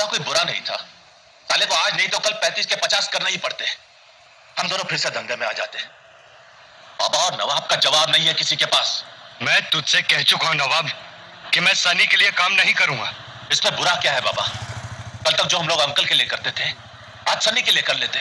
कोई बुरा नहीं था। साले को आज नहीं तो कल 35 के 50 करने ही पड़ते। हम दोनों फिर से दंगे में आ जाते। बाबा और नवाब का जवाब नहीं है किसी के पास। मैं तुझसे कह चुका हूं नवाब कि मैं सनी के लिए काम नहीं करूंगा। इसमें बुरा क्या है बाबा? कल तक जो हम लोग अंकल के लिए करते थे आज सनी के लिए कर लेते।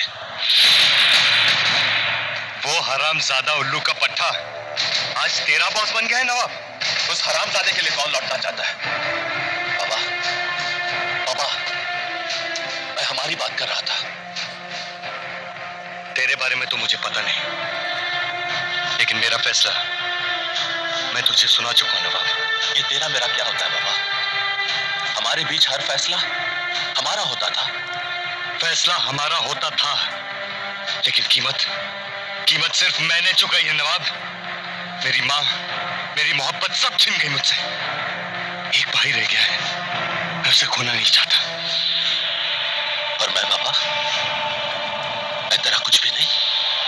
वो हरामजादा उल्लू का पट्टा आज तेरा बॉस बन गया है नवाब। उस हरामजादे के लिए कौन लौटना चाहता है? बाबा बाबा मैं हमारी बात कर रहा था। तेरे बारे में तो मुझे पता नहीं, लेकिन मेरा फैसला मैं तुझे सुना चुका हूं नवाब। ये तेरा मेरा क्या होता है बाबा? हमारे बीच हर फैसला हमारा होता था। फैसला हमारा होता था, लेकिन कीमत सिर्फ मैंने चुकाई है नवाब। मेरी माँ, मेरी मोहब्बत सब छिन गई मुझसे। एक भाई रह गया है, मैं उसे खोना नहीं चाहता। और मैं बाबा, मैं तेरा कुछ भी नहीं।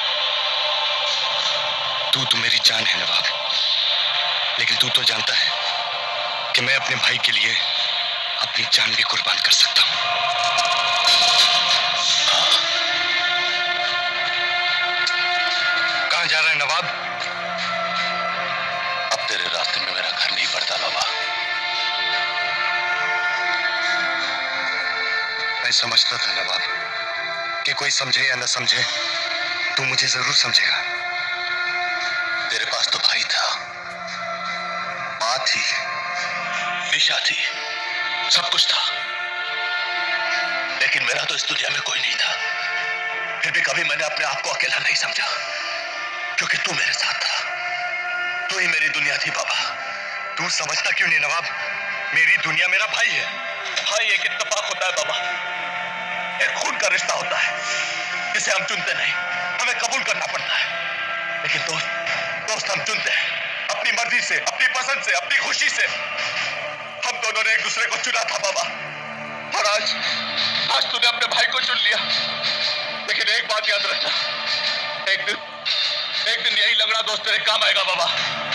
तू तो मेरी जान है नवाब, लेकिन तू तो जानता है कि मैं अपने भाई के लिए अपनी जान भी कुर्बान कर सकता हूं। कहां जा रहा है नवाब? अब तेरे रास्ते में मेरा घर नहीं पड़ता बाबा। मैं समझता था नवाब कि कोई समझे या न समझे तू मुझे जरूर समझेगा। तेरे पास तो भाई था, माँ थी, निशा थी, सब कुछ था, लेकिन मेरा तो इस दुनिया में कोई नहीं था। फिर भी कभी मैंने अपने आप को अकेला नहीं समझा, क्योंकि तू मेरे साथ था। तू ही मेरी दुनिया थी बाबा। तू समझता क्यों नहीं नवाब? मेरी दुनिया मेरा भाई है। भाई एक इत्तेफाक होता है बाबा, एक खून का रिश्ता होता है जिसे हम चुनते नहीं, हमें कबूल करना पड़ता है। लेकिन दोस्त हम चुनते हैं अपनी मर्जी से, अपनी पसंद से, अपनी खुशी से। हम दोनों ने एक दूसरे को चुना था बाबा, और आज तूने अपने भाई को चुन लिया। लेकिन एक बात याद रखना, एक दिन यही लंगड़ा दोस्त तेरे काम आएगा बाबा।